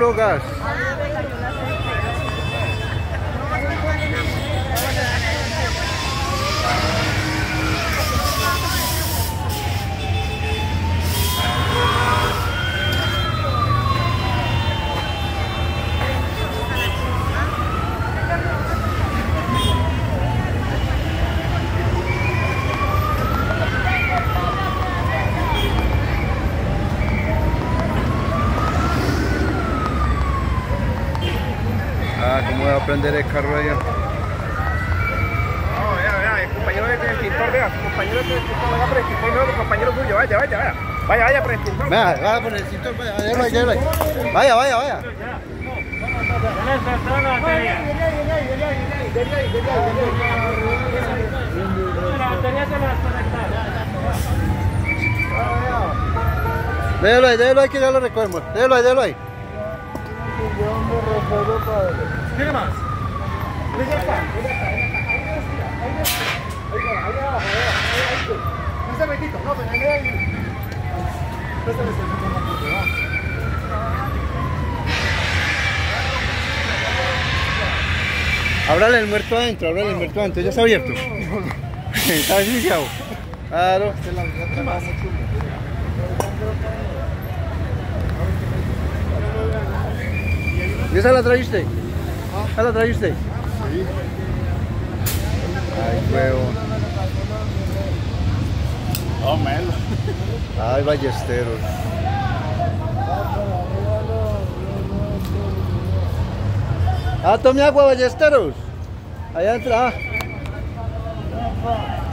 drogas. ¿Cómo voy a prender el carro allá? No, vea, el compañero del extintor, vea, su compañero del extintor, vaya por el extintor, no, el compañero tuyo, vaya por el extintor. Vaya por el extintor, vaya, déjalo ahí. Vaya. Déjalo ahí que ya lo recogemos. Déjalo ahí. ¿Qué más? Ábrale el muerto adentro, ya está abierto. Está asfixiado. Claro. ¿Y esa la trajiste? ¿Esa la trajiste? Sí. Ay, huevo. Oh, melo. Ay, ballesteros. Tome agua, ballesteros. Allá entra.